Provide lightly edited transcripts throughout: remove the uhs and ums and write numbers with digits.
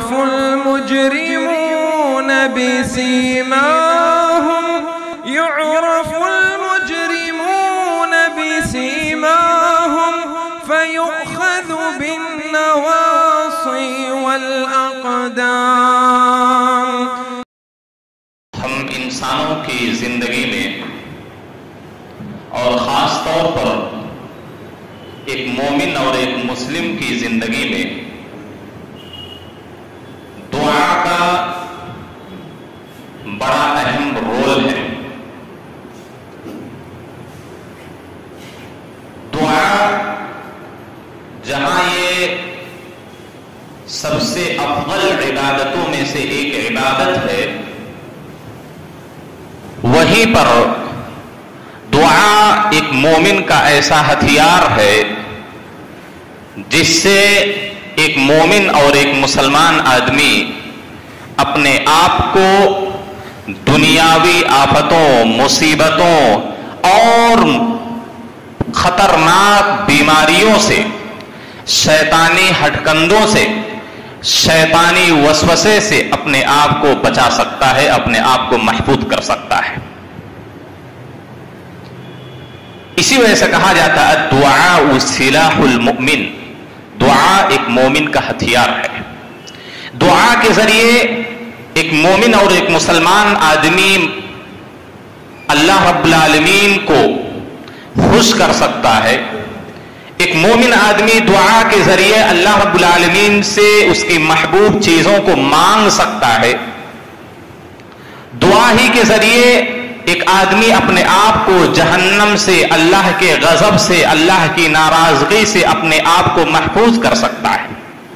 يعرف المجرمون بسيماهم فيؤخذ بالنواصي والأقدام. ہم انسانوں کی زندگی میں اور خاص طور پر ایک مومن اور ایک مسلم کی زندگی میں دعا کا بڑا اہم رول ہے. دعا جہاں یہ سب سے افضل عبادتوں میں سے ایک عبادت ہے، وہیں پر دعا ایک مومن کا ایسا ہتھیار ہے جس سے ایک مومن اور ایک مسلمان آدمی اپنے آپ کو دنیاوی آفتوں، مصیبتوں اور خطرناک بیماریوں سے، شیطانی ہٹکندوں سے، شیطانی وسوسے سے اپنے آپ کو بچا سکتا ہے، اپنے آپ کو محفوظ کر سکتا ہے. اسی وجہ سے کہا جاتا ہے دعاء سلاح المؤمن، دعا ایک مومن کا ہتھیار ہے. دعا کے ذریعے ایک مومن اور ایک مسلمان آدمی اللہ رب العالمین کو خوش کر سکتا ہے. ایک مومن آدمی دعا کے ذریعے اللہ رب العالمین سے اس کی محبوب چیزوں کو مانگ سکتا ہے. دعا ہی کے ذریعے ایک آدمی اپنے آپ کو جہنم سے، اللہ کے غضب سے، اللہ کی ناراضگی سے اپنے آپ کو محفوظ کر سکتا ہے.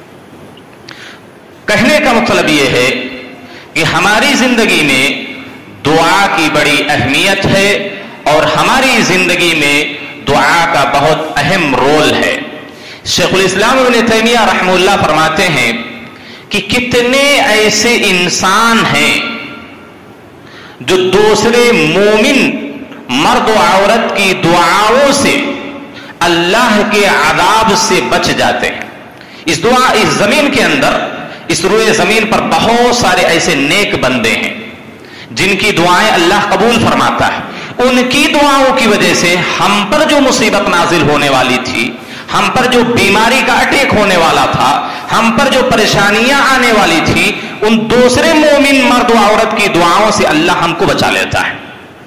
کہنے کا مطلب یہ ہے کہ ہماری زندگی میں دعا کی بڑی اہمیت ہے اور ہماری زندگی میں دعا کا بہت اہم رول ہے. شیخ الاسلام ابن تیمیہ رحمہ اللہ فرماتے ہیں کہ کتنے ایسے انسان ہیں جو دوسرے مومن مرد و عورت کی دعاؤں سے اللہ کے عذاب سے بچ جاتے ہیں. اس زمین کے اندر، اس روئے زمین پر بہت سارے ایسے نیک بندے ہیں جن کی دعائیں اللہ قبول فرماتا ہے. ان کی دعاؤں کی وجہ سے ہم پر جو مصیبت نازل ہونے والی تھی، ہم پر جو بیماری کا اٹیک ہونے والا تھا، ہم پر جو پریشانیاں آنے والی تھی، ان دوسرے مومن مرد و عورت کی دعاؤں سے اللہ ہم کو بچا لیتا ہے.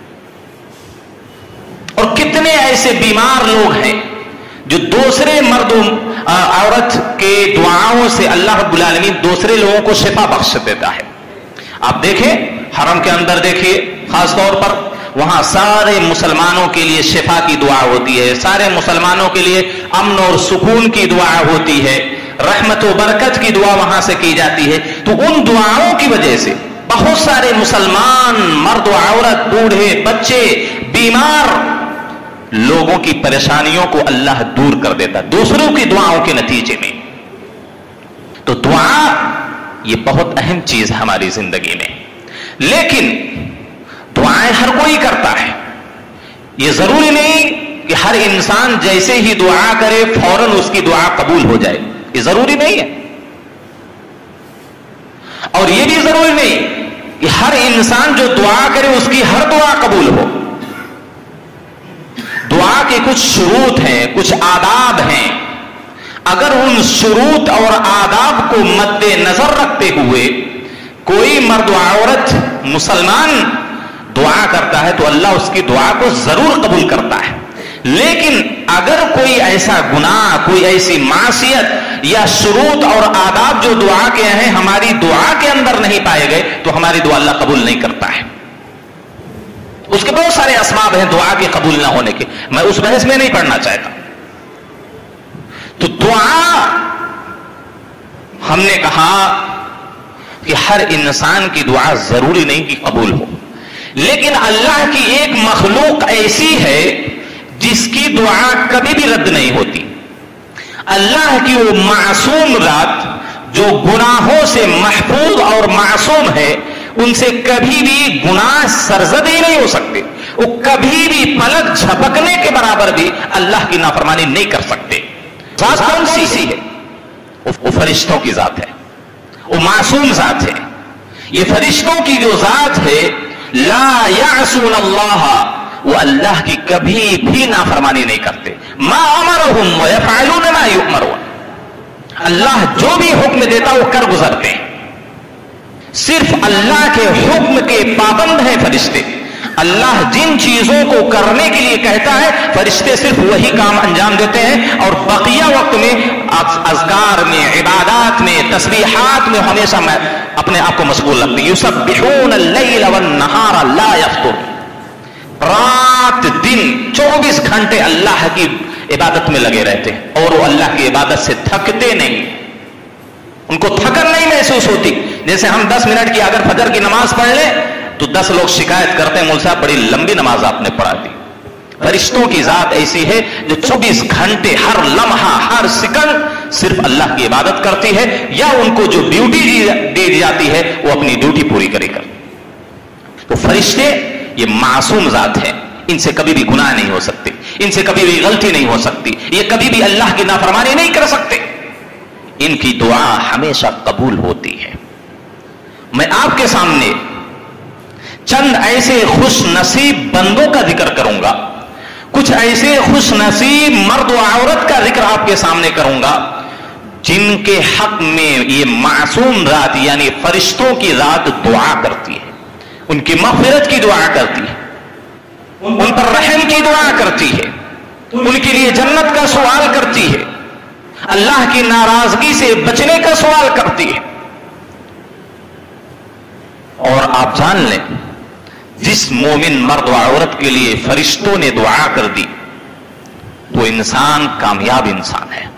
اور کتنے ایسے بیمار لوگ ہیں جو دوسرے مرد و عورت کے دعاؤں سے اللہ رب العالمین دوسرے لوگوں کو شفا بخش دیتا ہے. آپ دیکھیں حرم کے اندر، دیکھیے خاص طور پر وہاں سارے مسلمانوں کے لیے شفا کی دعا ہوتی ہے، سارے مسلمانوں کے لیے امن اور سکون کی دعا ہوتی ہے، رحمت و برکت کی دعا وہاں سے کی جاتی ہے. تو ان دعاؤں کی وجہ سے بہت سارے مسلمان مرد و عورت، بوڑھے، بچے، بیمار لوگوں کی پریشانیوں کو اللہ دور کر دیتا دوسروں کی دعاؤں کے نتیجے میں. تو دعا یہ بہت اہم چیز ہے ہماری زندگی میں. لیکن دعائیں ہر کوئی کرتا ہے. یہ ضروری نہیں کہ ہر انسان جیسے ہی دعا کرے فوراً اس کی دعا قبول ہو جائے، یہ ضروری نہیں ہے. اور یہ بھی ضروری نہیں کہ ہر انسان جو دعا کرے اس کی ہر دعا قبول ہو. دعا کے کچھ شروط ہیں، کچھ آداب ہیں. اگر ان شروط اور آداب کو مد نظر رکھتے ہوئے کوئی مرد و عورت مسلمان دعا کرتا ہے تو اللہ اس کی دعا کو ضرور قبول کرتا ہے. لیکن اگر کوئی ایسا گناہ، کوئی ایسی معصیت یا شروط اور آداب جو دعا کے ہیں ہماری دعا کے اندر نہیں پائے گئے تو ہماری دعا اللہ قبول نہیں کرتا ہے. اس کے بہت سارے اسباب ہیں دعا کے قبول نہ ہونے کے، میں اس بحث میں نہیں پڑھنا چاہتا. تو دعا ہم نے کہا کہ ہر انسان کی دعا ضروری نہیں کہ قبول ہو، لیکن اللہ کی ایک مخلوق ایسی ہے جس کی دعا کبھی بھی رد نہیں ہوتی. اللہ کی وہ معصوم ذات جو گناہوں سے محفوظ اور معصوم ہے، ان سے کبھی بھی گناہ سرزد ہی نہیں ہو سکتے. وہ کبھی بھی پلک جھپکنے کے برابر بھی اللہ کی نافرمانی نہیں کر سکتے. ذات کون سی ہے؟ وہ فرشتوں کی ذات ہے. वो मासूम जात है। ये फरिश्तों की जो जात है, ला यासून अल्लाह, वो अल्लाह की कभी भी नाफरमानी नहीं करते। मा अमरहुम व यफअलून मा युअमरून, अल्लाह जो भी हुक्म देता वो कर गुजरते हैं। सिर्फ अल्लाह के हुक्म के पाबंद हैं फरिश्ते। अल्लाह जिन चीजों को करने के लिए कहता है, फरिश्ते सिर्फ वही काम अंजाम देते हैं, और बकिया वक्त में अज़कार में, इबादत में, तस्बीहात में हमेशा मैं अपने आप को मशगूल रखती हूं। युसब्बिहून अल-लैल वन-नहार ला यफ्तुर, रात दिन 24 घंटे अल्लाह की इबादत में लगे रहते हैं, और वो अल्लाह की इबादत से थकते नहीं, उनको थकन नहीं महसूस होती। जैसे हम 10 मिनट की अगर फजर की नमाज पढ़ ले तो 10 लोग शिकायत करते हैं, मौलवी साहब बड़ी लंबी नमाज आपने पढ़ा दी। फरिश्तों की जात ऐसी है जो 24 घंटे हर लम्हा हर सेकंड सिर्फ अल्लाह की इबादत करती है, या उनको जो ड्यूटी दी जाती है वो अपनी ड्यूटी पूरी करेगा। तो फरिश्ते ये मासूम जात है, इनसे कभी भी गुनाह नहीं हो सकते, इनसे कभी भी गलती नहीं हो सकती, ये कभी भी अल्लाह की नाफरमानी नहीं कर सकते, इनकी दुआ हमेशा कबूल होती है। मैं आपके सामने चंद ऐसे खुश नसीब बंदों का जिक्र करूंगा, कुछ ऐसे खुश नसीब मर्द और औरत का जिक्र आपके सामने करूंगा जिनके हक में ये मासूम रात यानी फरिश्तों की रात दुआ करती है, उनकी मग़फ़िरत की दुआ करती है, उन पर रहम की दुआ करती है, उनके लिए जन्नत का सवाल करती है, अल्लाह की नाराजगी से बचने का सवाल करती है। और आप जान लें, जिस मोमिन मर्द व औरत के लिए फरिश्तों ने दुआ कर दी वो इंसान कामयाब इंसान है,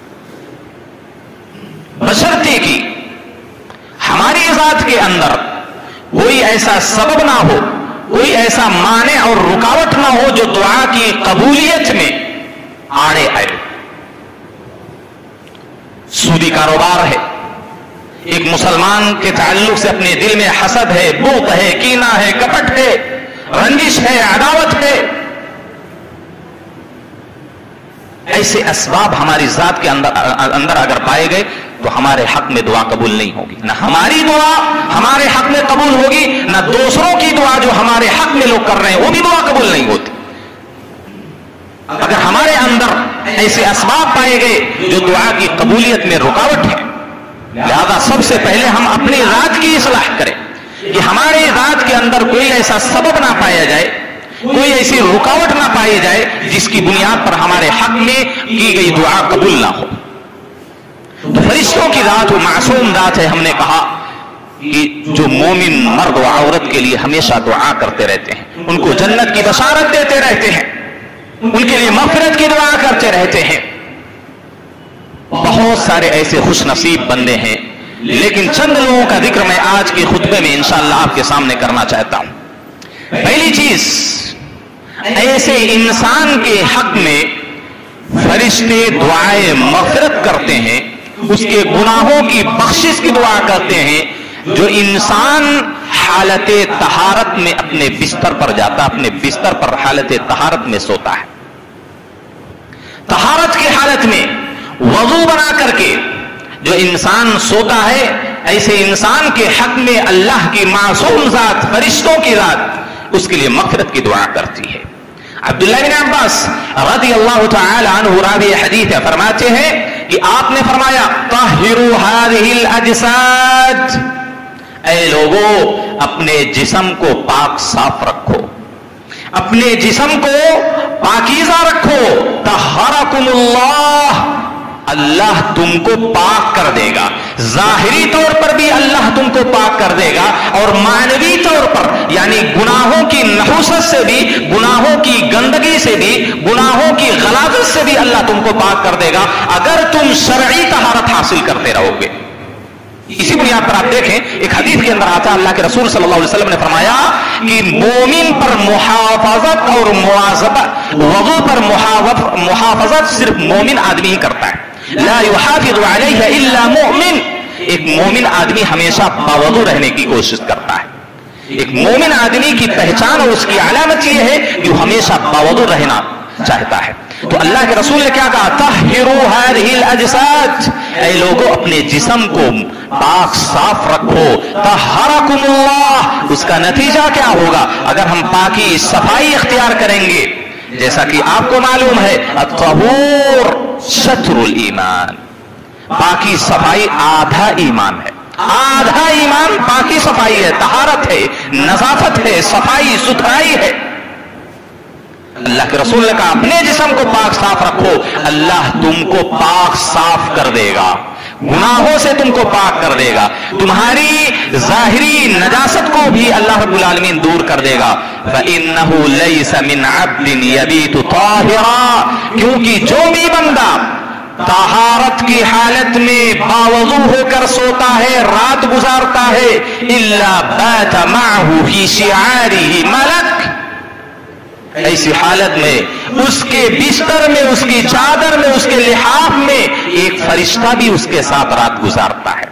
बशर्ते कि हमारी जात के अंदर कोई ऐसा सबब ना हो, कोई ऐसा माने और रुकावट ना हो जो दुआ की कबूलियत में आड़े आए। सूदी कारोबार है, एक मुसलमान के ताल्लुक से अपने दिल में हसद है, बुग़्ज़ है, कीना है, कपट है, रंजिश है, अदावत है, ऐसे असबाब हमारी जात के अंदर अगर पाए गए तो हमारे हक में दुआ कबूल नहीं होगी। ना हमारी दुआ हमारे हक में कबूल होगी, ना दूसरों की दुआ जो हमारे हक में लोग कर रहे हैं वो भी दुआ कबूल नहीं होती। अगर हमारे अंदर ऐसे असबाब पाए गए जो दुआ की कबूलियत में रुकावट है, लिहाजा सबसे पहले हम अपनी रात की इस्लाह करें कि हमारे रात के अंदर कोई ऐसा सबब ना पाया जाए, कोई ऐसी रुकावट ना पाई जाए जिसकी बुनियाद पर हमारे हक में की गई दुआ कबूल ना हो। तो फरिश्तों की रात वो मासूम रात है। हमने कहा कि जो मोमिन मर्द व औरत के लिए हमेशा दुआ करते रहते हैं, उनको जन्नत की बशारत देते रहते हैं, उनके लिए मग़फ़िरत की दुआ करते रहते हैं। बहुत सारे ऐसे खुश नसीब बंदे हैं, लेकिन चंद लोगों का जिक्र मैं आज के खुतबे में इंशाअल्लाह आपके सामने करना चाहता हूं। पहली चीज, ऐसे इंसान के हक में फरिश्ते दुआए मग़फ़िरत करते हैं, उसके गुनाहों की बख्शिश की दुआ करते हैं जो इंसान हालत तहारत में अपने बिस्तर पर जाता, अपने बिस्तर पर हालत तहारत में सोता है। तहारत की हालत में वजू बना करके जो इंसान सोता है, ऐसे इंसान के हक में अल्लाह की मासूम जात फरिश्तों की जात उसके लिए मग़फ़िरत की दुआ करती है। अब्दुल्लाह बिन अब्बास रज़ियल्लाहु तआला अन्हु रावी हदीस है, फरमाते हैं कि आपने फरमाया तहिरू हाज़िहिल अजसाद, ऐ लोगों अपने जिस्म को पाक साफ रखो, अपने जिस्म को पाकीज़ा रखो। तहरकुमुल्लाह, अल्लाह तुमको पाक कर देगा। जाहिरी तौर पर भी अल्लाह तुमको पाक कर देगा और मानवी तौर पर यानी गुनाहों की नहुसत से भी, गुनाहों की गंदगी से भी, गुनाहों की गलाजत से भी अल्लाह तुमको पाक कर देगा अगर तुम शरई तहारत हासिल करते रहोगे। इसी बुनियाद पर आप देखें, एक हदीस के अंदर आता है, अल्लाह के रसूल सल्लल्लाहु अलैहि वसल्लम ने फरमाया कि मोमिन पर मुहाफजत और मुआज़बत, वज़ू पर मुहाफजत सिर्फ मोमिन आदमी ही करता है। ला युहाफिज़ु अलैहा इल्ला मुमिन, एक मोमिन आदमी हमेशा बावज़ू रहने की कोशिश करता है। एक मोमिन आदमी की पहचान और उसकी अलामत यह है कि वो हमेशा बावज़ू रहना चाहता है। तो अल्लाह के रसूल ने क्या कहा, तहिरू हादिहिल अजसाद, ऐ लोगों अपने जिस्म को पाक साफ रखो, तहरकुमुल्लाह। उसका नतीजा क्या होगा, अगर हम पाकी सफाई इख्तियार करेंगे, जैसा कि आपको मालूम है अत्तहूर शत्रुल ईमान, पाकी सफाई आधा ईमान है, आधा ईमान पाकी सफाई है, तहारत है, नजाफत है, सफाई सुथराई है। अल्लाह के रसूल ने कहा अपने जिस्म को पाक साफ रखो, अल्लाह तुमको पाक साफ कर देगा, गुनाहों से तुमको पाक कर देगा, तुम्हारी जाहिरी नजासत को भी अल्लाह रब्बुल आलमीन दूर कर देगा। फइन्नहु लैसा मिन अब्दिन यबीतु ताहिरा, क्योंकि जो भी बंदा तहारत की हालत में बावजू होकर सोता है, रात गुजारता है, इल्ला बात माहू फी शिआरिही मलक, ऐसी हालत में उसके बिस्तर में, उसकी चादर में, उसके लिहाफ में एक फरिश्ता भी उसके साथ रात गुजारता है।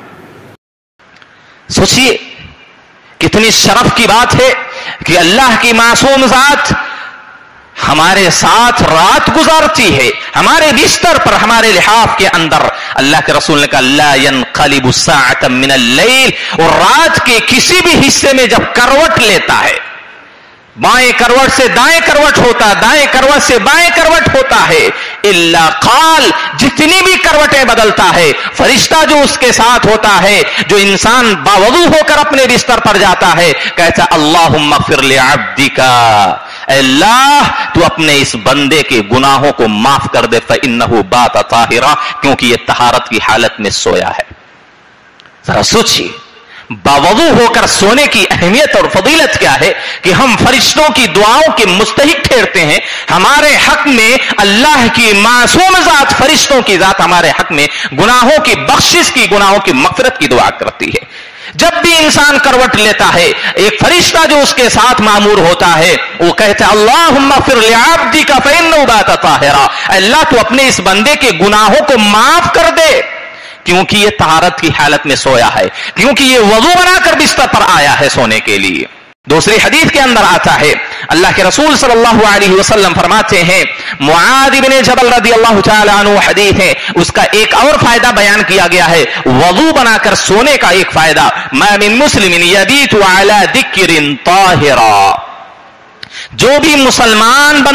सोचिए कितनी शरफ की बात है कि अल्लाह की मासूम जात हमारे साथ रात गुजारती है, हमारे बिस्तर पर, हमारे लिहाफ के अंदर। अल्लाह के रसूल ने कहा ला यनक़लिबु साअतन मिनल लैल, और रात के किसी भी हिस्से में जब करवट लेता है, बाएं करवट से दाएं करवट होता है, दाएं करवट से बाएं करवट होता है, इल्ला क़ाल, जितनी भी करवटें बदलता है, फरिश्ता जो उसके साथ होता है, जो इंसान बावजू होकर अपने बिस्तर पर जाता है, कहता अल्लाहुम्मा ग़फ़िर लि अब्दिका, अल्लाह तू अपने इस बंदे के गुनाहों को माफ कर दे, फ़इन्नहु बात ताहिरा, क्योंकि ये तहारत की हालत में सोया है। जरा सोचिए बावजू होकर सोने की अहमियत और फजीलत क्या है कि हम फरिश्तों की दुआओं के मुस्तहिक ठहरते हैं। हमारे हक में अल्लाह की मासूम जात, फरिश्तों की जात हमारे हक में गुनाहों की बख्शिश की, गुनाहों की मग़फ़िरत की दुआ करती है। जब भी इंसान करवट लेता है, एक फरिश्ता जो उसके साथ मामूर होता है, वो कहता है अल्लाहुम्मा ग़फ़िर लि अब्दिका फ़इन्नहु बात ताहिरा, अल्लाह तू अपने इस बंदे के गुनाहों को माफ कर दे, क्योंकि ये तहारत की हालत में सोया है, क्योंकि ये वजू बनाकर बिस्तर पर आया है सोने के लिए। दूसरी हदीस के अंदर आता है, अल्लाह के रसूल सल्लल्लाहु अलैहि वसल्लम फरमाते हैं, मुआद इब्न जबल रदियल्लाहु ताला अन्हु हदीस है, उसका एक और फायदा बयान किया गया है, वजू बनाकर सोने का एक फायदा, मा मिन मुस्लिमिन यबीतु अला दिक्रिन ताहिरा, जो भी मुसलमान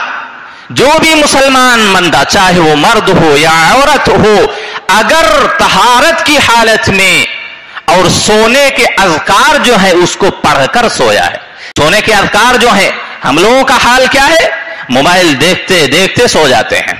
बंदा, चाहे वो मर्द हो या औरत हो, अगर तहारत की हालत में और सोने के अज़कार जो है उसको पढ़कर सोया है। सोने के अज़कार जो है, हम लोगों का हाल क्या है, मोबाइल देखते देखते सो जाते हैं,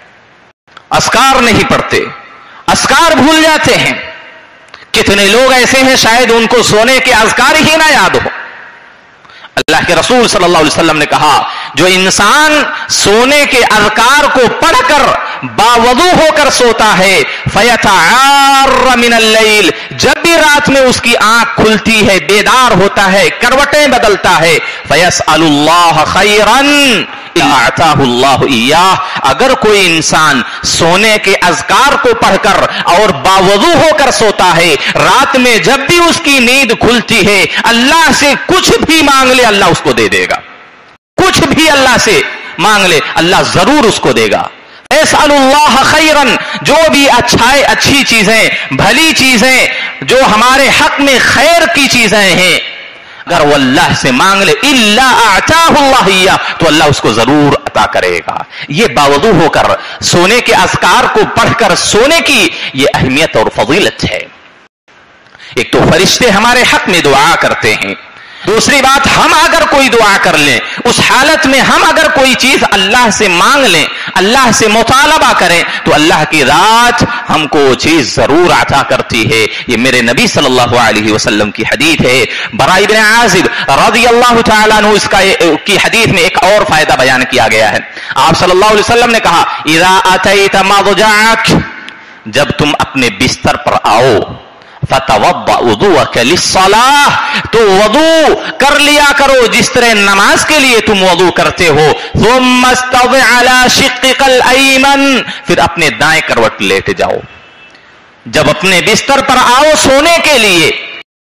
अज़कार नहीं पढ़ते, अज़कार भूल जाते हैं। कितने लोग ऐसे हैं शायद उनको सोने के अज़कार ही ना याद हो। अल्लाह के रसूल सल्लल्लाहु अलैहि वसल्लम ने कहा, जो इंसान सोने के अज़कार को पढ़कर बावजू होकर सोता है, फयतआर्र मिनल लैल, जब भी रात में उसकी आंख खुलती है, बेदार होता है, करवटें बदलता है, फयसअलुल्लाह खैरन आताहुल्लाहु इय्याह, अगर कोई इंसान सोने के अज़कार को पढ़कर और बावजू होकर सोता है, रात में जब भी उसकी नींद खुलती है, अल्लाह से कुछ भी मांग ले अल्लाह उसको दे देगा, कुछ भी अल्लाह से मांग ले अल्लाह जरूर उसको देगा। यसअलुल्लाह खैरन, जो भी अच्छी चीजें, भली चीजें, जो हमारे हक में खैर की चीजें हैं, अगर वो अल्लाह से मांग ले, इल्ला आताहुल्लाह इय्याह, तो अल्लाह उसको जरूर अता करेगा। ये बावजू होकर सोने के अज़कार को पढ़कर सोने की ये अहमियत और फजीलत है। एक तो फरिश्ते हमारे हक में दुआ करते हैं, दूसरी बात हम अगर कोई दुआ कर लें, उस हालत में हम अगर कोई चीज अल्लाह से मांग लें, अल्लाह से मुतालबा करें, तो अल्लाह की रात हमको वो चीज जरूर अता करती है। ये मेरे नबी सल्लल्लाहु अलैहि वसल्लम की हदीस है। बरा इब्न आज़िब रज़ियल्लाहु तआला अन्हु की हदीस में एक और फायदा बयान किया गया है। आप सल्लल्लाहु अलैहि वसल्लम ने कहा, इज़ा अतैत मज़जअक, जब तुम अपने बिस्तर पर आओ, फतवद्दा वुदूअक लिस्सलाह, तो वजू कर लिया करो जिस तरह नमाज के लिए तुम वजू करते हो। सुम्मा इस्तव अला शिक्किकल अयमन, फिर अपने दाएं करवट लेट जाओ। जब अपने बिस्तर पर आओ सोने के लिए, तो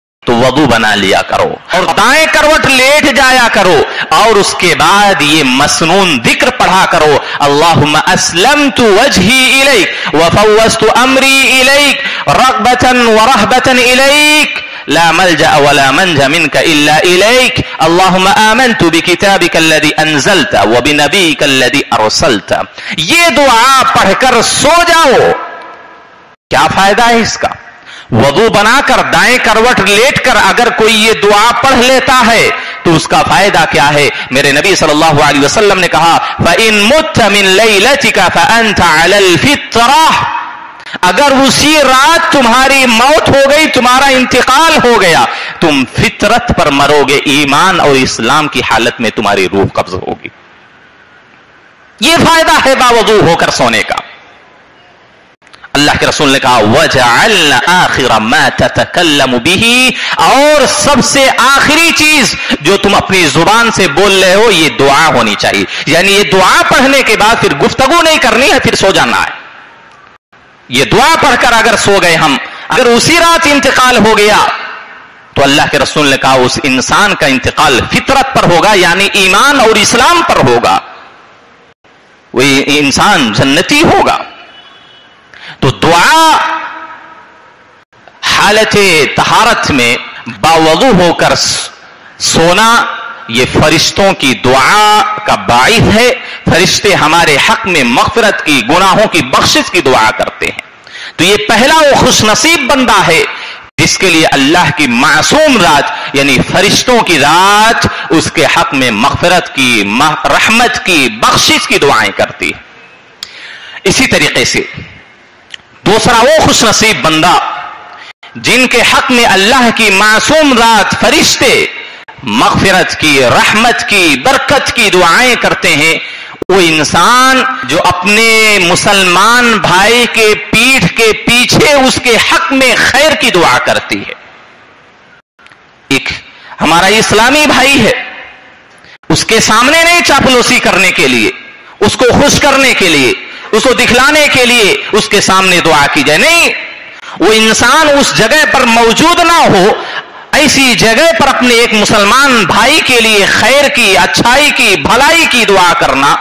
वضू बना लिया करो और दाएं करवट लेट जाया करो और उसके बाद ये मसनून जिक्र पढ़ा करो, अल्लाहुम्मा अस्लमतु वजही इलैक व फव्वज़तु अमरी इलैक रग़बतन व रहबतन इलैक ला मलजा वला मंजा मिनका इल्ला इलैक अल्लाहुम्मा आमनतु बिकिताबिका अल्लज़ी अंज़लता व बिनबीका अल्लज़ी अरसलता। ये दुआ पढ़कर सो जाओ। क्या फायदा है इसका? वضू बनाकर दाएं करवट लेटकर अगर कोई ये दुआ पढ़ लेता है तो उसका फायदा क्या है? मेरे नबी सल्लल्लाहु अलैहि वसल्लम ने कहा, फ़इन मुत्त मिन लैलतिका फ़अन्त अलल फ़ित्रह, अगर उसी रात तुम्हारी मौत हो गई, तुम्हारा इंतकाल हो गया, तुम फितरत पर मरोगे, ईमान और इस्लाम की हालत में तुम्हारी रूह कब्ज होगी। यह फायदा है बावजूद होकर सोने का। अल्लाह के रसूल ने कहा, वजअलना आखिर मा ततकल्लमु बिही, और सबसे आखिरी चीज जो तुम अपनी जुबान से बोल रहे हो ये दुआ होनी चाहिए। यानी ये दुआ पढ़ने के बाद फिर गुफ्तगू नहीं करनी है, फिर सो जाना है। ये दुआ पढ़कर अगर सो गए हम, अगर उसी रात इंतकाल हो गया तो अल्लाह के रसूल ने कहा उस इंसान का इंतकाल फितरत पर होगा, यानी ईमान और इस्लाम पर होगा, वही इंसान जन्नती होगा। तो दुआ हालत तहारत में बावजू होकर सोना ये फरिश्तों की दुआ का बाइस है। फरिश्ते हमारे हक में मग़फ़िरत की, गुनाहों की बख्शिश की दुआ करते हैं। तो ये पहला वो खुशनसीब बंदा है जिसके लिए अल्लाह की मासूम रात यानी फरिश्तों की रात उसके हक में मग़फ़िरत की, रहमत की, बख्शिश की दुआएं करती है। इसी तरीके से दूसरा वो खुशनसीब बंदा जिनके हक में अल्लाह की मासूम रात फरिश्ते मग़फ़िरत की, रहमत की, बरकत की दुआएं करते हैं, वो इंसान जो अपने मुसलमान भाई के पीठ के पीछे उसके हक में खैर की दुआ करती है। एक हमारा इस्लामी भाई है, उसके सामने नहीं चापलूसी करने के लिए, उसको खुश करने के लिए, उसको दिखलाने के लिए उसके सामने दुआ की जाए, नहीं, वो इंसान उस जगह पर मौजूद ना हो, ऐसी जगह पर अपने एक मुसलमान भाई के लिए खैर की, अच्छाई की, भलाई की दुआ करना,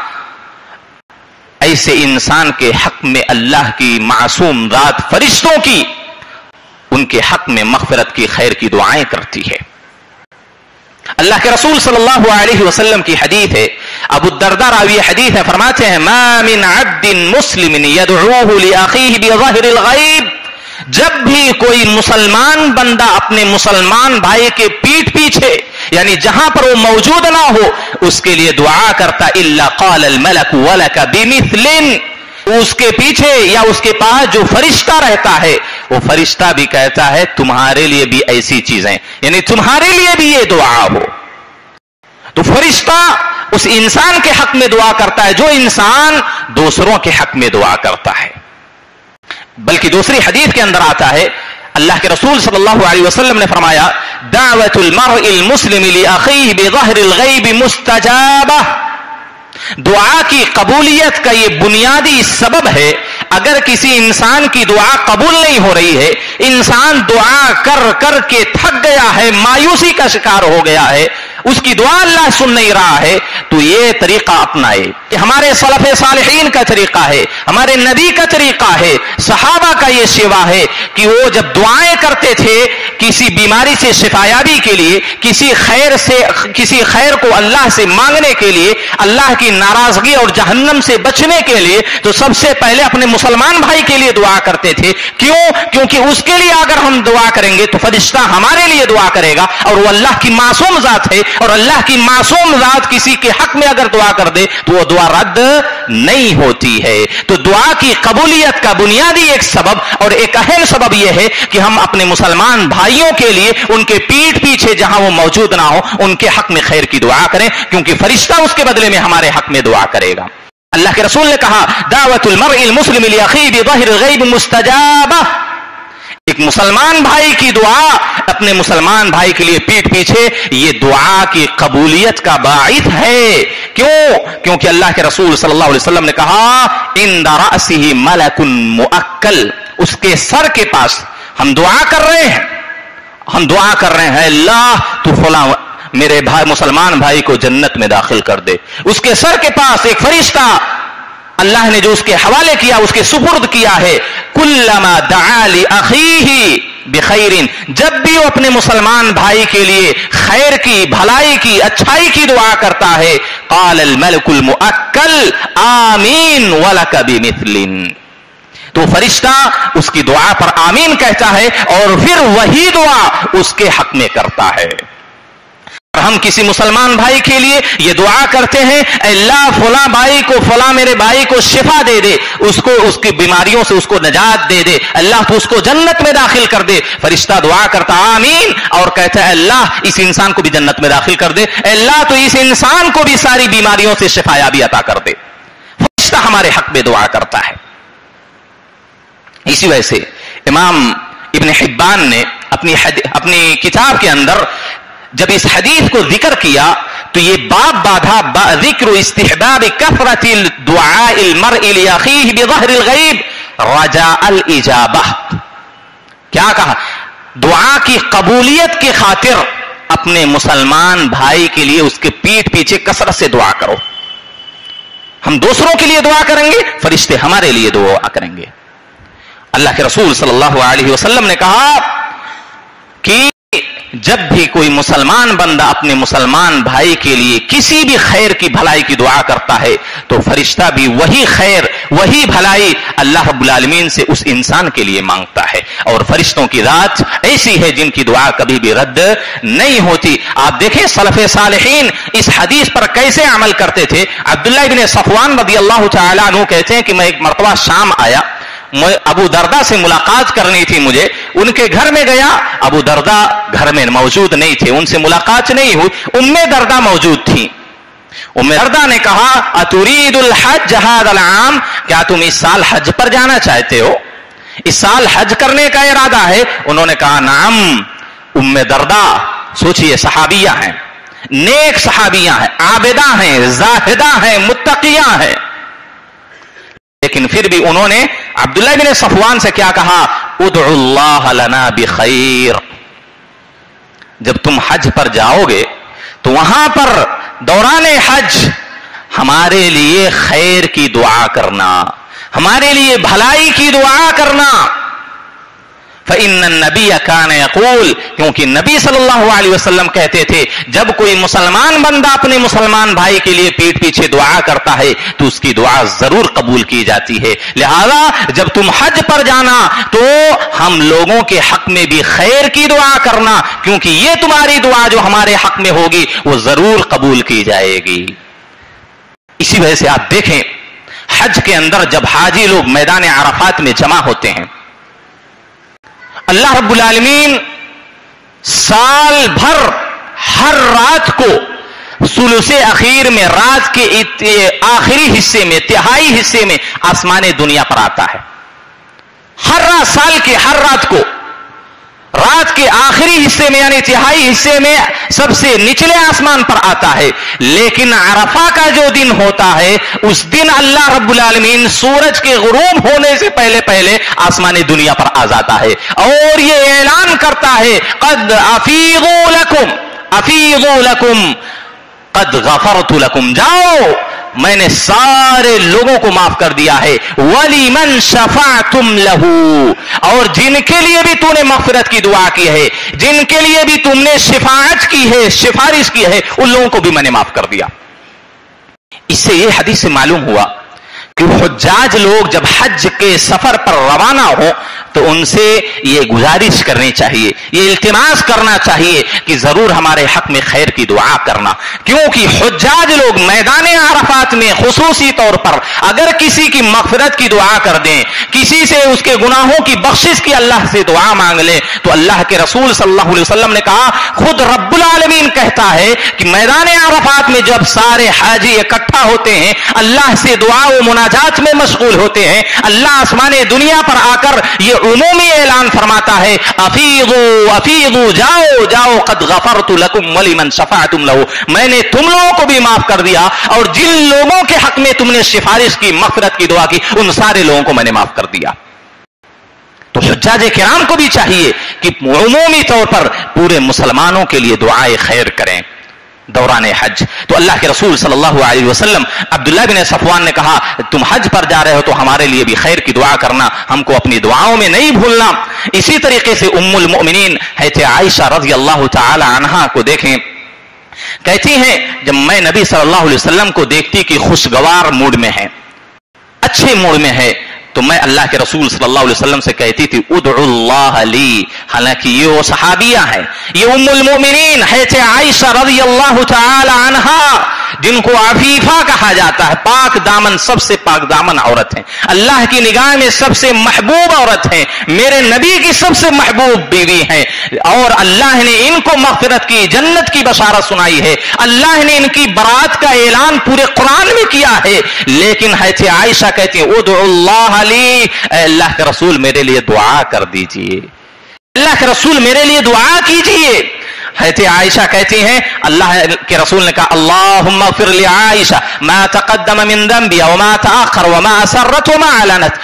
ऐसे इंसान के हक में अल्लाह की मासूम रात फरिश्तों की उनके हक में मग़फ़िरत की, खैर की दुआएं करती है। अल्लाह के रसूल सल्लल्लाहु अलैहि वसल्लम की हदीस है, अबू दरदा रावी हदीस है, फरमाते हैं, मा मिन अब्दिन मुस्लिमिन यदऊहु लिअखीहि बिज़ाहिरिल गैब, जब भी कोई मुसलमान बंदा अपने मुसलमान भाई के पीठ पीछे यानी जहां पर वो मौजूद ना हो उसके लिए दुआ करता, इल्ला क़ाल अल मलक वलका बिमिस्लिन, उसके पीछे या उसके पास जो फरिश्ता रहता है वो फरिश्ता भी कहता है तुम्हारे लिए भी ऐसी चीजें, यानी तुम्हारे लिए भी ये दुआ हो। तो फरिश्ता उस इंसान के हक में दुआ करता है जो इंसान दूसरों के हक में दुआ करता है। बल्कि दूसरी हदीस के अंदर आता है, अल्लाह के रसूल सल्लल्लाहु अलैहि वसल्लम ने फरमाया, दावतुल मर्इल मुस्लिम लिअखीहि बिज़ाहिरिल गैब मुस्तजाबा, दुआ की कबूलियत का ये बुनियादी सबब है। अगर किसी इंसान की दुआ कबूल नहीं हो रही है, इंसान दुआ कर कर के थक गया है, मायूसी का शिकार हो गया है, उसकी दुआ अल्लाह सुन नहीं रहा है, तो ये तरीका अपनाए। कि हमारे सलफ़े सालिहीन का तरीका है, हमारे नबी का तरीका है, सहाबा का ये शिवा है कि वो जब दुआएं करते थे किसी बीमारी से शिफायाबी के लिए, किसी खैर को अल्लाह से मांगने के लिए, अल्लाह की नाराजगी और जहन्नम से बचने के लिए, तो सबसे पहले अपने मुसलमान भाई के लिए दुआ करते थे। क्यों? क्योंकि उसके लिए अगर हम दुआ करेंगे तो फरिश्ता हमारे लिए दुआ करेगा और वो अल्लाह की मासूम जात है, और अल्लाह की मासूम जात किसी के हक में अगर दुआ कर दे तो वो दुआ रद्द नहीं होती है। तो दुआ की कबूलियत का बुनियादी एक सबब और एक अहम सबब यह है कि हम अपने मुसलमान भाइयों के लिए उनके पीठ पीछे जहां वो मौजूद ना हो उनके हक में खैर की दुआ करें, क्योंकि फरिश्ता उसके बदले में हमारे हक में दुआ करेगा। अल्लाह के रसूल ने कहा, दावतुल मर्इल मुस्लिम लिअखीहि बिज़ाहिरिल गैब मुस्तजाबा, एक मुसलमान भाई की दुआ अपने मुसलमान भाई के लिए पीठ पीछे ये दुआ की कबूलियत का बाइस है। क्यों? क्योंकि अल्लाह के रसूल सल्लल्लाहु अलैहि वसल्लम ने कहा, इंदा रासिही मलकुन मुअक्कल, उसके सर के पास हम दुआ कर रहे हैं, ہم دعا کر رہے ہیں اللہ تو فلاں میرے بھائی مسلمان بھائی کو جنت میں داخل کر دے. اس کے سر کے پاس ایک فرشتہ اللہ نے جو اس کے حوالے کیا, اس کے سپرد کیا ہے, کلما دعا لاخیہ بخیر, جب بھی وہ اپنے مسلمان بھائی کے لیے خیر کی, بھلائی کی, اچھائی کی دعا کرتا ہے, قال الملک المؤکل آمین ولک بمثل, تو فرشتہ اس کی دعا پر آمین کہتا ہے اور پھر وہی دعا اس کے حق میں کرتا ہے. ہم کسی مسلمان بھائی کے لیے یہ دعا کرتے ہیں, اللہ فلاں بھائی کو, فلاں میرے بھائی کو شفا دے دے, اس کو اس کی بیماریوں سے اس کو نجات دے دے, اللہ تو اس کو جنت میں داخل کر دے. فرشتہ دعا کرتا آمین اور کہتا ہے اللہ اس انسان کو بھی جنت میں داخل کر دے, اللہ تو اس انسان کو بھی ساری بیماریوں سے شفا یابی عطا کر دے. فرشتہ ہمارے حق میں دعا کرتا ہے. اسی وجہ سے امام ابن حبان نے اپنی کتاب کے اندر جب اس حدیث کو ذکر کیا تو یہ باب باندھا, ذکر استحباب کثرت الدعاء المرء لاخیہ بظہر الغیب رجاء الاجابہ. کیا کہا؟ دعا کی قبولیت کی خاطر اپنے مسلمان بھائی کے لیے اس کے پیٹھ پیچھے کثرت سے دعا کرو. ہم دوسروں کے لیے دعا کریں گے, فرشتے ہمارے لیے دعا کریں گے. اللہ کے رسول صلی اللہ علیہ وسلم نے کہا کہ جب بھی کوئی مسلمان بندہ اپنے مسلمان بھائی کے لیے کسی بھی خیر کی بھلائی کی دعا کرتا ہے تو فرشتہ بھی وہی خیر, وہی بھلائی اللہ رب العالمین سے اس انسان کے لیے مانگتا ہے. اور فرشتوں کی ذات ایسی ہے جن کی دعا کبھی بھی رد نہیں ہوتی. آپ دیکھیں سلف صالحین اس حدیث پر کیسے عمل کرتے تھے. عبداللہ بن صفوان رضی اللہ تعالیٰ عنہ کہتے ہیں کہ میں ایک مرتبہ شام آیا, ابو دردہ سے ملاقات کرنی تھی مجھے, ان کے گھر میں گیا, ابو دردہ گھر میں موجود نہیں تھے, ان سے ملاقات نہیں ہوئی, ام دردہ موجود تھی. ام دردہ نے کہا اترید الحج هذا العام, کیا تم اس سال حج پر جانا چاہتے ہو, اس سال حج کرنے کا ارادہ ہے؟ انہوں نے کہا نعم. ام دردہ سوچئے صحابیہ ہیں, نیک صحابیہ ہیں, عابدہ ہیں, زاہدہ ہیں, متقیہ ہیں, لیکن پھر بھی انہوں نے عبداللہ بن صفوان سے کیا کہا, ادعو اللہ لنا بخیر. جب تم حج پر جاؤ گے تو وہاں پر دوران حج ہمارے لیے خیر کی دعا کرنا, ہمارے لیے بھلائی کی دعا کرنا. فإن النبی کان یقول, کیونکہ نبی صلی اللہ علیہ وسلم کہتے تھے جب کوئی مسلمان بندہ اپنے مسلمان بھائی کے لیے پیٹھ پیچھے دعا کرتا ہے تو اس کی دعا ضرور قبول کی جاتی ہے. لہذا جب تم حج پر جانا تو ہم لوگوں کے حق میں بھی خیر کی دعا کرنا, کیونکہ یہ تمہاری دعا جو ہمارے حق میں ہوگی وہ ضرور قبول کی جائے گی. اسی وجہ سے آپ دیکھیں حج کے اندر جب حاجی لوگ میدان عرفات میں جمع ہوتے ہیں, اللہ رب العالمین سال بھر ہر رات کو ثلث اخیر میں, رات کے آخری حصے میں, تہائی حصے میں آسمان دنیا پر آتا ہے. ہر رات, سال کے ہر رات کو رات کے آخری حصے میں یعنی تہائی حصے میں سب سے نچلے آسمان پر آتا ہے. لیکن عرفہ کا جو دن ہوتا ہے اس دن اللہ رب العالمین سورج کے غروب ہونے سے پہلے پہلے آسمان دنیا پر آ جاتا ہے اور یہ اعلان کرتا ہے قد افیضوا لکم, افیضوا لکم قد غفرت لکم, جاؤ میں نے سارے لوگوں کو معاف کر دیا ہے. وَلِمَنْ شَفَعْتُمْ لَهُ, اور جن کے لیے بھی تو نے مغفرت کی دعا کی ہے, جن کے لیے بھی تم نے شفاعت کی ہے, سفارش کی ہے, ان لوگوں کو بھی میں نے معاف کر دیا. اس سے یہ حدیث سے معلوم ہوا کہ حجاج لوگ جب حج کے سفر پر روانہ ہو تو ان سے یہ گزارش کرنی چاہیے, یہ التماس کرنا چاہیے کہ ضرور ہمارے حق میں خیر کی دعا کرنا, کیونکہ حجاج لوگ میدان عرفات میں خصوصی طور پر اگر کسی کی مغفرت کی دعا کر دیں, کسی سے اس کے گناہوں کی بخشش کی اللہ سے دعا مانگ لیں, تو اللہ کے رسول صلی اللہ علیہ وسلم نے کہا خود رب العالمین کہتا ہے کہ میدان عرفات میں جب سارے حاجی اکٹھا ہوتے ہیں, اللہ سے دعا و مناجات میں مشغول ہوتے ہیں, اللہ آسمان دنیا پر آ کر یہ عمومی اعلان فرماتا ہے افیضوا افیضوا, جاؤ جاؤ, قد غفرت لکم ولمن شفعتم لہ, میں نے تم لوگوں کو بھی معاف کر دیا اور جن لوگوں کے حق میں تم نے سفارش کی, مغفرت کی دعا کی, ان سارے لوگوں کو میں نے معاف کر دیا. تو हुज्जाज किराम को भी चाहिए कि उमूमी तौर पर पूरे मुसलमानों के लिए दुआए खैर करें दौरान हज। तो अल्लाह के रसूल सल्लल्लाहु अलैहि वसल्लम, अब्दुल्लाह बिन सफवान ने कहा तुम हज पर जा रहे हो तो हमारे लिए भी खैर की दुआ करना, हमको अपनी दुआओं में नहीं भूलना। इसी तरीके से उम्मुल मोमिनीन हज़रत आयशा रज़ी अल्लाह तआला अन्हा को देखें, कहती हैं जब मैं नबी सल्लल्लाहु अलैहि वसल्लम को देखती कि खुशगवार मूड में है, अच्छे मूड में है, तो मैं अल्लाह के रसूल सल्लल्लाहु अलैहि वसल्लम से कहती थी उदउल्लाह ली। हालांकि ये वो सहाबिया है, ये उम्मुल मोमिनीन हज़रत आयशा रज़ियल्लाहु तआला अन्हा, जिनको अफीफा कहा जाता है, पाक दामन, सबसे पाक दामन औरत है, अल्लाह की निगाह में सबसे महबूब औरत है, मेरे नबी की सबसे महबूब बीवी है, और अल्लाह ने इनको मग़फ़िरत की, जन्नत की बशारत सुनाई है, अल्लाह ने इनकी बरात का ऐलान पूरे कुरान में किया है। लेकिन हज़रत आयशा कहती है उदउल्लाह ली, अल्लाह के रसूल मेरे लिए दुआ कर दीजिए, अल्लाह के रसूल मेरे लिए दुआ कीजिए। हज़रत आयशा कहती हैं अल्लाह के रसूल ने कहा अल्लाहुम्मा ग़फ़िर लि आयशा मा तक़द्दम मिन ज़ंबी व मा तअख़्ख़र व मा असर्रत व मा अलनत।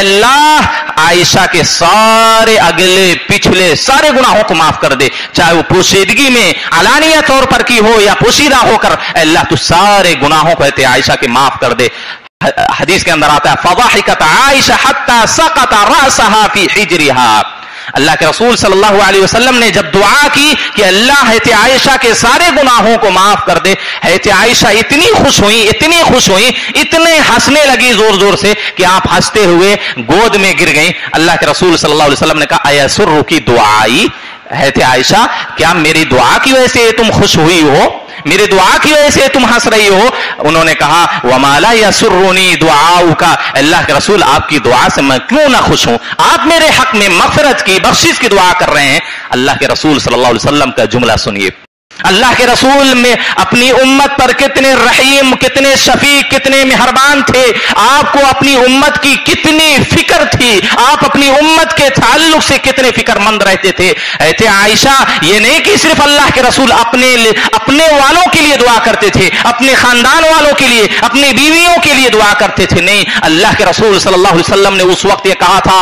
अल्लाह आयशा के सारे अगले पिछले सारे गुनाहों को माफ कर दे, चाहे वो पोशीदगी में अलानिया तौर पर की हो या पोशीदा होकर, अल्लाह तू सारे गुनाहों को हज़रत आयशा के माफ कर दे। हदीस के अंदर आता है फ़ज़हिकत आयशा हत्ता सक़त रअसहा फ़ी हिजरिहा। अल्लाह के रसूल सल्लल्लाहु अलैहि वसल्लम ने जब दुआ की कि अल्लाह हज़रत आयशा के सारे गुनाहों को माफ कर दे, हज़रत आयशा इतनी खुश हुई, इतनी खुश हुई, इतने हंसने लगी जोर जोर से कि आप हंसते हुए गोद में गिर गई। अल्लाह के रसूल सल्लल्लाहु अलैहि वसल्लम ने कहा अयसुर्रु की दुआई, हज़रत आयशा क्या मेरी दुआ की वजह से तुम खुश हुई हो, मेरी दुआ की वजह से तुम हंस रही हो? उन्होंने कहा वमाला यसुर्रुनी दुआउका, अल्लाह के रसूल आपकी दुआ से मैं क्यों ना खुश हूं, आप मेरे हक में मग़फ़िरत की, बख्शिश की दुआ कर रहे हैं। अल्लाह के रसूल सल्लल्लाहु अलैहि वसल्लम का जुमला सुनिए, अल्लाह के रसूल में अपनी उम्मत पर कितने रहीम, कितने शफीक, कितने मेहरबान थे, आपको अपनी उम्मत की कितनी फिक्र थी, आप अपनी उम्मत के ताल्लुक से कितने फिक्रमंद रहते थे। ऐसे आयशा ये नहीं कि सिर्फ अल्लाह के रसूल अपने वालों के लिए दुआ करते थे, अपने खानदान वालों के लिए, अपनी बीवियों के लिए दुआ करते थे, नहीं, अल्लाह के रसूल सल्लल्लाहु अलैहि वसल्लम ने उस वक्त ये कहा था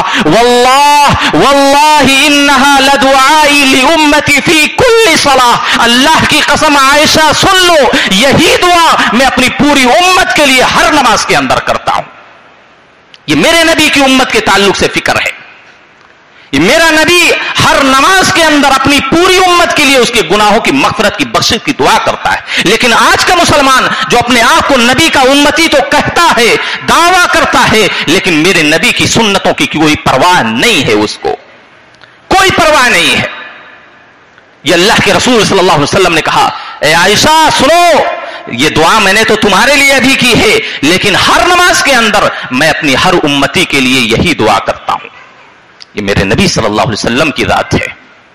वल्लाहि इन्नहा लदुआई लि उम्मती फी कुल्ली सलाह, अल्लाह की कसम आयशा सुन लो, यही दुआ मैं अपनी पूरी उम्मत के लिए हर नमाज के अंदर करता हूं। ये मेरे नबी की उम्मत के ताल्लुक से फिक्र है, ये मेरा नबी हर नमाज के अंदर अपनी पूरी उम्मत के लिए उसके गुनाहों की मग़फ़िरत की, बख्शिश की दुआ करता है। लेकिन आज का मुसलमान जो अपने आप को नबी का उम्मती तो कहता है, दावा करता है, लेकिन मेरे नबी की सुन्नतों की कोई परवाह नहीं है, उसको कोई परवाह नहीं है। ये अल्लाह के रसूल सल्लल्लाहु अलैहि वसल्लम ने कहा ए आयशा सुनो, ये दुआ मैंने तो तुम्हारे लिए भी की है, लेकिन हर नमाज के अंदर मैं अपनी हर उम्मती के लिए यही दुआ करता हूं। ये मेरे नबी सल्लल्लाहु अलैहि वसल्लम की रात है।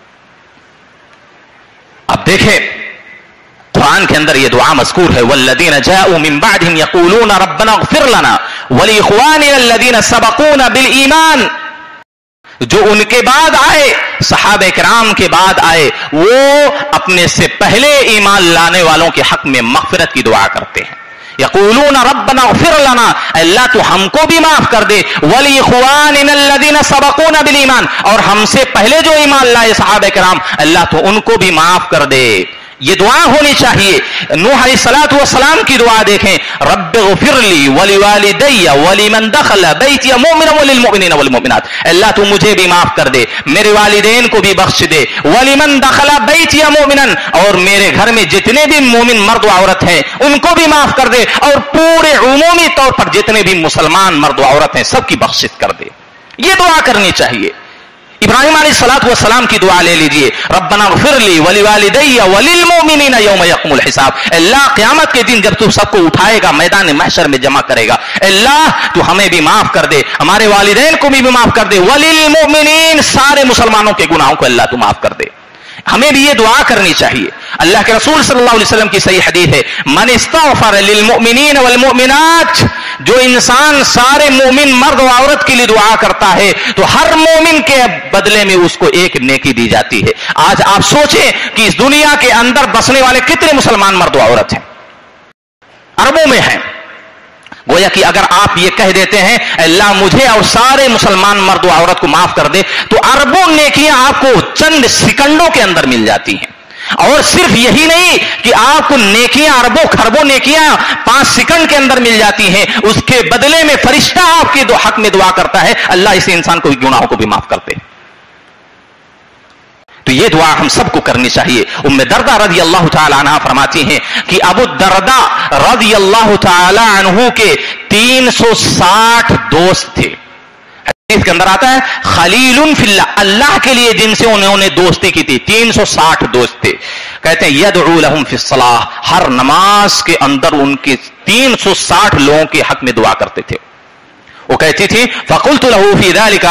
अब देखें कुरान के अंदर ये दुआ मज़कूर है, वल्लज़ीना जाऊ मिन बादिहिम यक़ूलूना रब्बना इग़फ़िर लना व लिइख़वानिना अल्लज़ीना सबक़ूना बिल ईमान, जो उनके बाद आए, सहाबे किराम के बाद आए, वो अपने से पहले ईमान लाने वालों के हक में मग़फ़िरत की दुआ करते हैं। यक़ूलूना रब्बना इग़फ़िर लना, अल्लाह तो हमको भी माफ कर दे, वली इख़वानिना अल्लज़ीना सबक़ूना बिल ईमान, और हमसे पहले जो ईमान लाए सहाबे किराम, अल्लाह तो उनको भी माफ कर दे। ये दुआ होनी चाहिए। नूह अलैहिस्सलातु वस्सलाम की दुआ देखें, रब्बिग़फ़िरली वलिवालिदैया वलिमन दख़ल बैतिया मुमिनन वलिलमुमिनीन वलमुमिनात, अल्लाह तू मुझे भी माफ कर दे, मेरे वालिदैन को भी बख्श दे, वलिमन दख़ल बैतिया मुमिनन, और मेरे घर में जितने भी मोमिन मर्द औरत हैं उनको भी माफ कर दे, और पूरे उमूमी तौर पर जितने भी मुसलमान मर्द औरत हैं सबकी बख्शिश कर दे। ये दुआ करनी चाहिए। इब्राहिम अलैहिस्सलातु वस्सलाम की दुआ ले लीजिए, रब्बना इग़फ़िरली वलिवालिदैया वलिलमुमिनीना यौम यक़ूमुल हिसाब, अल्लाह क़यामत के दिन जब तू सबको उठाएगा, मैदान महशर में जमा करेगा, अल्लाह तू हमें भी माफ कर दे, हमारे वालिदैन को भी माफ कर दे, वलिलमुमिनीन, सारे मुसलमानों के गुनाहों को अल्लाह तू माफ कर दे। हमें भी ये दुआ करनी चाहिए। अल्लाह के रसूल सल्लल्लाहु अलैहि वसल्लम की सही हदीस है, मन इस्तग़फ़र लिलमुमिनीन वलमुमिनात, जो इंसान सारे मोमिन मर्द और औरत के लिए दुआ करता है तो हर मोमिन के बदले में उसको एक नेकी दी जाती है। आज आप सोचें कि इस दुनिया के अंदर बसने वाले कितने मुसलमान मर्द और औरत हैं, अरबों में हैं। گویا کہ اگر آپ یہ کہہ دیتے ہیں اللہ مجھے اور سارے مسلمان مرد و عورت کو معاف کر دے، تو اربوں نیکیاں آپ کو چند سیکنڈوں کے اندر مل جاتی ہیں. اور صرف یہی نہیں کہ آپ کو نیکیاں اربوں خربوں نیکیاں 5 سیکنڈ کے اندر مل جاتی ہیں، اس کے بدلے میں فرشتہ آپ کے حق میں دعا کرتا ہے، اللہ اس انسان کو گناہوں کو بھی معاف کرتے. تو یہ دعا ہم سب کو کرنی چاہیے. ام دردہ رضی اللہ تعالی عنہ فرماتی ہیں کہ ابو الدرداء رضی اللہ تعالی عنہ کے 360 دوست تھے. حدیث کے اندر آتا ہے خلیل فی اللہ، اللہ کے لیے جن سے انہوں نے دوستی کی تھی 360 دوست تھے. کہتے ہیں یدعو لہم فی الصلاۃ، ہر نماز کے اندر ان کے 360 لوگوں کے حق میں دعا کرتے تھے. وہ کہتی تھی فقلت له فی ذلک،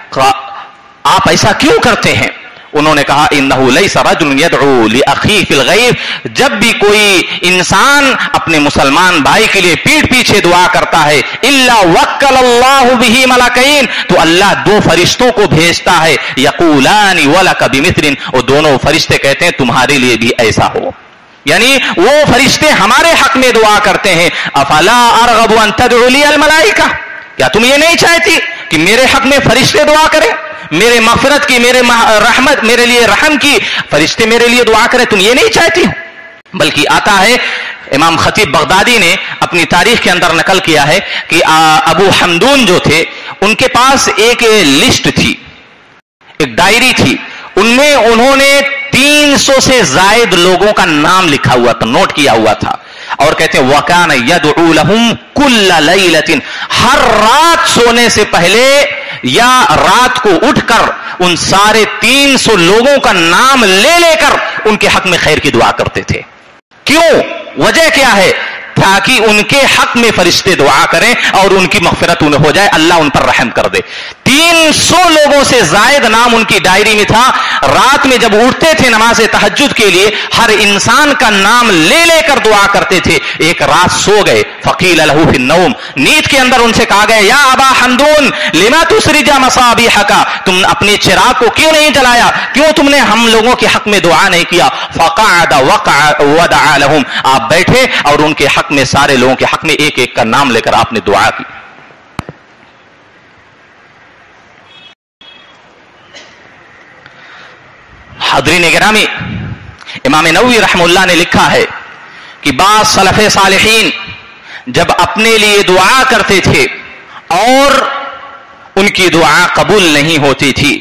آپ ایسا کیوں کرتے ہیں؟ انہوں نے کہا انه ليس رجل يدعو لاخيه في الغيب، جب بھی کوئی انسان اپنے مسلمان بھائی کے لیے پیٹھ پیچھے دعا کرتا ہے الا وکل اللہ به ملکین، تو اللہ 2 فرشتوں کو بھیجتا ہے یقولان ولک بمثل، وہ دونوں فرشتے کہتے ہیں تمہارے لیے بھی ایسا ہو. یعنی وہ فرشتے ہمارے حق میں دعا کرتے ہیں. افلا ارغب ان تدعو لی الملائکہ، کیا تم یہ نہیں چاہتی کہ میرے حق میں فرشتے دعا کریں، میرے مغفرت کی، میرے رحمت، میرے لیے رحم کی فرشتے میرے لیے دعا کریں، تم یہ نہیں چاہتی ہو؟ بلکہ آتا ہے امام خطیب بغدادی نے اپنی تاریخ کے اندر نقل کیا ہے کہ ابو حمدون جو تھے ان کے پاس ایک لسٹ تھی، ایک ڈائری تھی، ان میں انہوں نے 300 سے زائد لوگوں کا نام لکھا ہوا تھا، نوٹ کیا ہوا تھا. اور کہتے ہیں وَكَانَ يَدْعُو لَهُمْ كُلَّ لَيْلَةٍ، ہر رات سونے سے پہلے یا رات کو اٹھ کر ان سارے 300 لوگوں کا نام لے لے کر ان کے حق میں خیر کی دعا کرتے تھے. کیوں؟ وجہ کیا ہے؟ تاکہ ان کے حق میں فرشتے دعا کریں اور ان کی مغفرت انہیں ہو جائے، اللہ ان پر رحم کر دے. 300 لوگوں سے زائد نام ان کی ڈائری میں تھا. رات میں جب اٹھتے تھے نماز تہجد کے لیے ہر انسان کا نام لے لے کر دعا کرتے تھے. ایک رات سو گئے، فقیل له فی النوم، نیند کے اندر ان سے کہا گیا یا ابا حمدون لما تسرج مصابیحک، تم اپنے چراغ کو کیوں نہیں جلایا، کیوں تم نے ہم لوگوں کے حق میں دعا نہیں کیا؟ فقعد ودعا لهم، آپ بیٹھے اور ان کے حق میں سارے لوگوں کے حق میں ایک ایک کا نام لے کر آپ نے دعا کی. حاضرین گرامی، امام نووی رحمہ اللہ نے لکھا ہے کہ بعض سلف صالحین جب اپنے لیے دعا کرتے تھے اور ان کی دعا قبول نہیں ہوتی تھی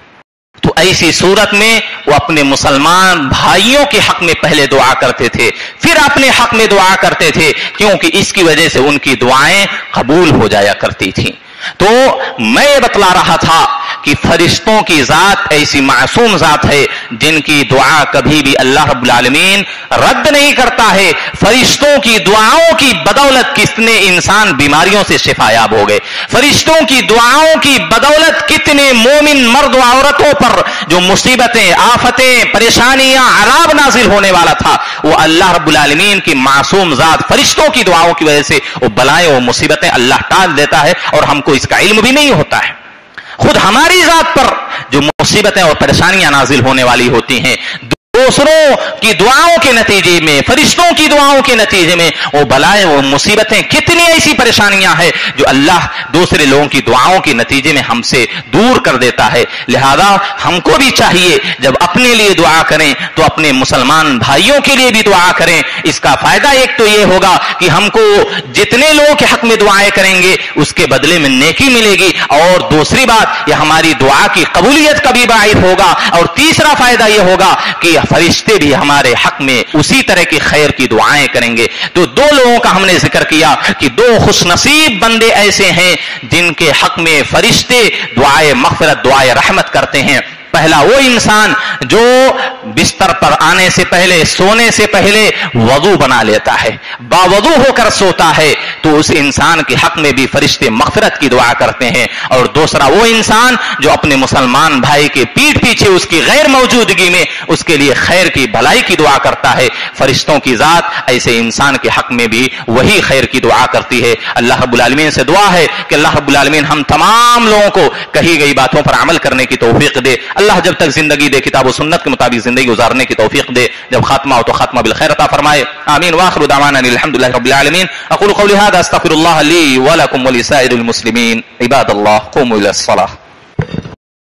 تو ایسی صورت میں وہ اپنے مسلمان بھائیوں کے حق میں پہلے دعا کرتے تھے، پھر اپنے حق میں دعا کرتے تھے، کیونکہ اس کی وجہ سے ان کی دعائیں قبول ہو جایا کرتی تھیں. تو میں یہ بتلا رہا تھا کہ فرشتوں کی ذات ایسی معصوم ذات ہے جن کی دعا کبھی بھی اللہ رب العالمین رد نہیں کرتا ہے. فرشتوں کی دعاؤں کی بدولت کتنے انسان بیماریوں سے شفا یاب ہو گئے. فرشتوں کی دعاؤں کی بدولت کتنے مومن مرد و عورتوں پر جو مصیبتیں، آفتیں، پریشانیاں، عذاب نازل ہونے والا تھا، وہ اللہ رب العالمین کی معصوم ذات فرشتوں کی دعاؤں کی وجہ سے وہ بلائیں و مصیبتیں اللہ ٹال دیتا ہے، اور ہم کو اس کا علم بھی نہیں ہوتا ہے. خود ہماری ذات پر جو مصیبتیں اور پریشانیاں نازل ہونے والی ہوتی ہیں، دوسروں کی دعاؤں کے نتیجے میں، فرشتوں کی دعاؤں کے نتیجے میں وہ بلائیں وہ مصیبتیں، کتنی ایسی پریشانیاں ہیں جو اللہ دوسرے لوگوں کی دعاؤں کے نتیجے میں ہم سے دور کر دیتا ہے. لہذا ہم کو بھی چاہیے جب اپنے لیے دعا کریں تو اپنے مسلمان بھائیوں کے لیے بھی دعا کریں. اس کا فائدہ ایک تو یہ ہوگا کہ ہم کو جتنے لوگوں کے حق میں دعائیں کریں گے اس کے بدلے میں نیکی ملے گی، اور دوسری بات یہ ہماری دعا کی قبولیت کا بھی باعث ہوگا، اور تیسرا فائدہ یہ ہوگا کہ فرشتے بھی ہمارے حق میں اسی طرح کی خیر کی دعائیں کریں گے. تو 2 لوگوں کا ہم نے ذکر کیا کہ 2 خوش نصیب بندے ایسے ہیں جن کے حق میں فرشتے دعائے مغفرت، دعائے رحمت کرتے ہیں. پہلا وہ انسان جو بستر پر آنے سے پہلے، سونے سے پہلے وضو بنا لیتا ہے، باوضو ہو کر سوتا ہے، تو اس انسان کے حق میں بھی فرشتے مغفرت کی دعا کرتے ہیں. اور دوسرا وہ انسان جو اپنے مسلمان بھائی کے پیٹھ پیچھے اس کی غیر موجودگی میں اس کے لیے خیر کی بھلائی کی دعا کرتا ہے، فرشتوں کی ذات ایسے انسان کے حق میں بھی وہی خیر کی دعا کرتی ہے. اللہ رب العالمین سے دعا ہے کہ اللہ رب العالمین ہم تمام لوگوں کو کہی گئی باتوں پر عمل کرنے کی توفیق دے. اللہ جب تک زندگی دے کتاب و سنت کے مطابق زندگی گزارنے کی توفیق دے، جب خاتمہ ہو تو خاتمہ بالخیر عطا فرمائے. آمین. واخر دعوانا الحمدللہ رب العالمین. اقول قولی هذا استغفر الله لي ولكم ولسائر المسلمين. عباد الله قوموا الى الصلاة.